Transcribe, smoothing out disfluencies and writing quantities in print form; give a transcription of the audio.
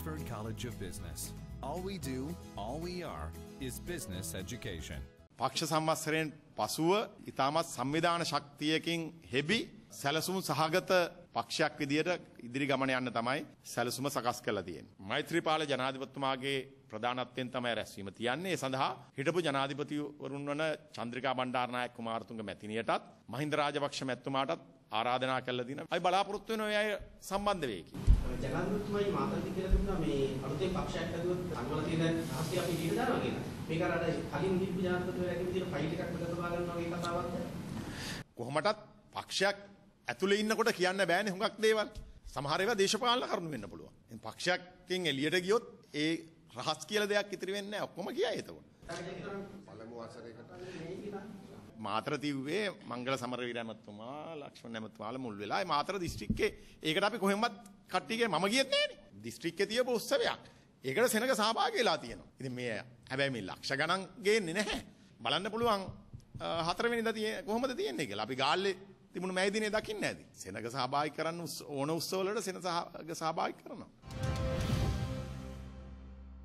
Oxford College of Business. All we do, all we are, is business education. පක්ෂ සම්වත්සරයෙන් පසුව ඉතාමත් සංවිධාන ශක්තියකින් හෙබි සැලසුම් සහගත පක්ෂයක් විදියට ඉදිරි ගමන යන්න තමයි සැලසුම සකස් කරලා තියෙන්නේ. මෛත්‍රීපාල ජනාධිපතිතුමාගේ ප්‍රධානත්වයෙන් තමයි රැස්වීම තියන්නේ. ඒ සඳහා හිටපු ජනාධිපතිවරුන් වන චන්ද්‍රිකා බණ්ඩාරනායක කුමාරතුංග මැතිණියටත් මහින්ද රාජපක්ෂ මැතිතුමාටත් ආරාධනා කළා දින. අපි බලාපොරොත්තු වෙනවා ඒ අය සම්බන්ධ වෙයි කියලා. ජනාධිපතිතුමායි මාතෘකාව කියලා දුන්නා මේ අලුතෙන් පක්ෂයක් හදුවොත් අන්වල තියෙන රහස්‍ය අපි ඊට දානවා කියලා. මේක අර කලින් දීපු ජනාධිපතිවරයාගේ විදිහට ෆයිල් එකක් මෙතන ගන්නවා වගේ කතාවක්ද? කොහොමටත් පක්ෂයක් ඇතුලේ ඉන්නකොට කියන්න බෑනේ හුඟක් දේවල්. සමහර ඒවා දේශපාලන කරුණු වෙන්න පුළුවන්. ඉතින් පක්ෂයක්ගෙන් එළියට ගියොත් ඒ රහස් කියලා දෙයක් ඉතිරි වෙන්නේ නැහැ. ඔක්කොම කියයි එතකොට. පළමු වසරේකට මාතර තිව්වේ මංගල සමරවීර ඇමතුමා ලක්ෂ්මන් ඇමතුමාලා මුල් වෙලා ඒ මාතර දිස්ත්‍රික්කේ ඒකට අපි කොහෙන්වත් කට්ටියගේ මම ගියෙත් නැහනේ. දිස්ත්‍රික්කේ තියපු උත්සවයක්. ඒකට සෙනඟ සහභාගී වෙලා තියෙනවා. ඉතින් මේ හැබැයි මේ ලක්ෂ ගණන් ගේන්නේ නැහැ. බලන්න පුළුවන් 4 වෙනිදා කොහොමද තියෙන්නේ කියලා. අපි ගාල්ලේ තිබුණු මැයි දිනේ දකින්න ඇති. සෙනඟ සහභාගී කරන්න ඕන උත්සවවලට සෙනඟ සහභාගී කරනවා.